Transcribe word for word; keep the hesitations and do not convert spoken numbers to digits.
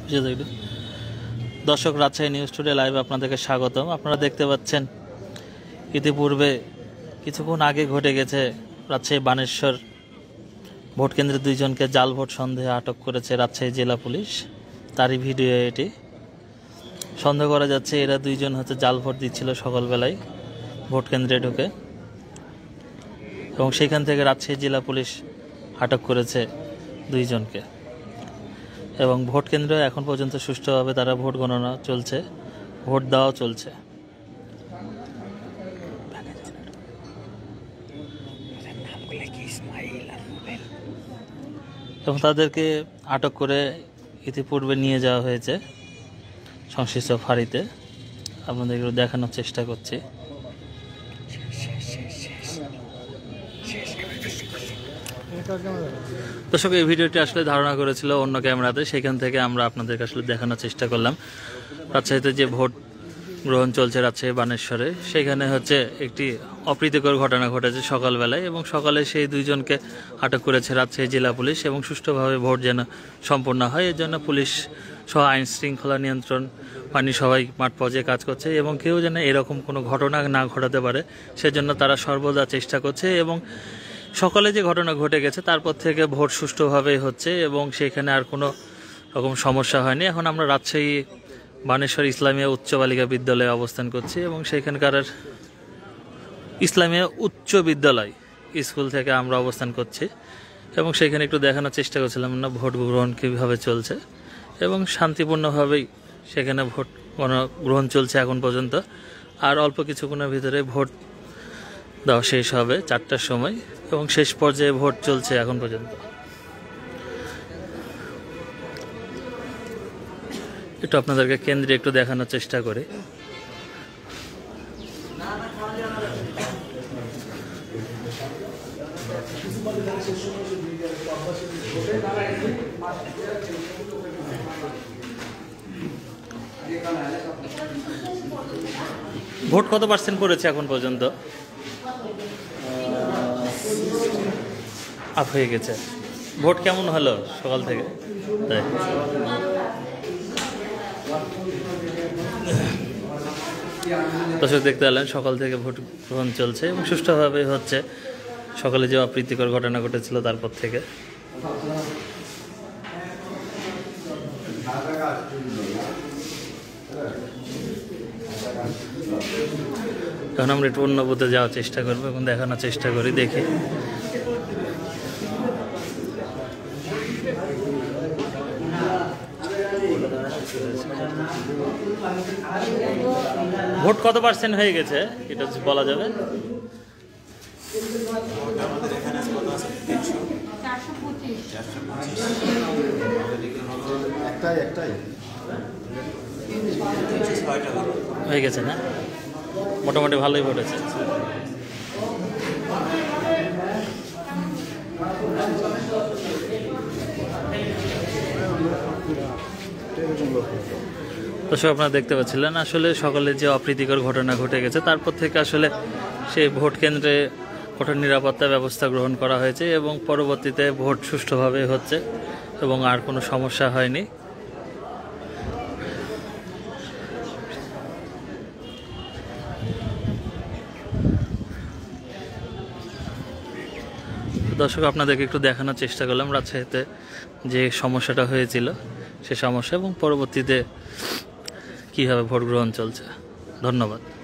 দর্শক, Rajshahi news today live আপনাদেরকে স্বাগতম। আপনারা দেখতে পাচ্ছেন ইতিপূর্বে কিছুক্ষণ আগে ঘটে গেছে রাজশাহী বানেশ্বর ভোট কেন্দ্রে দুইজনকে জাল ভোট সন্দেহে আটক করেছে রাজশাহী জেলা পুলিশ। তারই ভিডিও এটি। সন্দেহ করা যাচ্ছে এরা দুইজন হচ্ছে জাল ভোট দিচ্ছিল সকালবেলায় ভোট কেন্দ্রে ঢুকে, এবং সেখান থেকে রাজশাহী জেলা পুলিশ আটক করেছে দুইজনকে। এবং ভোট কেন্দ্রে এখন পর্যন্ত সুষ্ঠুভাবে তারা ভোট গণনা চলছে, ভোট দেওয়াও চলছে। এবং তাদেরকে আটক করে ইতিপূর্বে নিয়ে যাওয়া হয়েছে সংশ্লিষ্ট ফাঁড়িতে। আপনাদের দেখানোর চেষ্টা করছি। দর্শক, এই ভিডিওটি আসলে ধারণা করেছিল অন্য ক্যামেরাতে, সেখান থেকে আমরা আপনাদেরকে আসলে দেখানোর চেষ্টা করলাম। রাজশাহীতে যে ভোট গ্রহণ চলছে রাজশাহী বানেশ্বরে, সেখানে হচ্ছে একটি অপ্রীতিকর ঘটনা ঘটেছে সকালবেলায়, এবং সকালে সেই দুইজনকে আটক করেছে রাজশাহী জেলা পুলিশ। এবং সুষ্ঠুভাবে ভোট যেন সম্পন্ন হয় এর জন্য পুলিশ সহ আইন শৃঙ্খলা নিয়ন্ত্রণ পানি সবাই মাঠ পর্যায়ে কাজ করছে, এবং কেউ যেন এরকম কোনো ঘটনা না ঘটাতে পারে সেজন্য তারা সর্বদা চেষ্টা করছে। এবং সকালে যে ঘটনা ঘটে গেছে তারপর থেকে ভোট সুষ্ঠুভাবেই হচ্ছে, এবং সেখানে আর কোনো রকম সমস্যা হয়নি। এখন আমরা রাজশাহী বানেশ্বর ইসলামিয়া উচ্চ বালিকা বিদ্যালয়ে অবস্থান করছি, এবং সেখানকার ইসলামিয়া উচ্চ বিদ্যালয় স্কুল থেকে আমরা অবস্থান করছি। এবং সেখানে একটু দেখানোর চেষ্টা করছিলাম না ভোট গ্রহণ কীভাবে চলছে, এবং শান্তিপূর্ণভাবেই সেখানে ভোট গ্রহণ চলছে এখন পর্যন্ত। আর অল্প কিছুক্ষণের ভিতরে ভোট দেওয়া শেষ হবে চারটার সময়, এবং শেষ পর্যায়ে ভোট চলছে এখন পর্যন্ত। একটু আপনাদেরকে কেন্দ্রে একটু দেখানোর চেষ্টা করি। ভোট কত পার্সেন্ট পড়েছে এখন পর্যন্ত? আপ হয়ে গেছে। ভোট কেমন হলো সকাল থেকে? তাই দর্শক দেখতে পেলেন সকাল থেকে ভোট গ্রহণ চলছে এবং সুষ্ঠুভাবে হচ্ছে। সকালে যে অপ্রীতিকর ঘটনা ঘটেছিল তারপর থেকে এখন আমরা একটু অন্য বুথে যাওয়ার চেষ্টা করবো এবং দেখানোর চেষ্টা করি। দেখি ভোট কত পার্সেন্ট হয়ে গেছে এটা বলা যাবে? হয়ে গেছে না? মোটামুটি ভালোই ভোট আছে। দর্শক, আপনারা দেখতে পাচ্ছিলেন আসলে সকালে যে অপ্রীতিকর ঘটনা ঘটে গেছে তারপর থেকে আসলে সেই ভোট কেন্দ্রে কঠোর নিরাপত্তা ব্যবস্থা গ্রহণ করা হয়েছে, এবং পরবর্তীতে ভোট সুষ্ঠুভাবে হচ্ছে এবং আর কোনো সমস্যা হয়নি। দর্শক, আপনাদেরকে একটু দেখানোর চেষ্টা করলাম রাজশাহীতে যে সমস্যাটা হয়েছিল সে সমস্যা, এবং পরবর্তীতে কীভাবে ভোট গ্রহণ চলছে। ধন্যবাদ।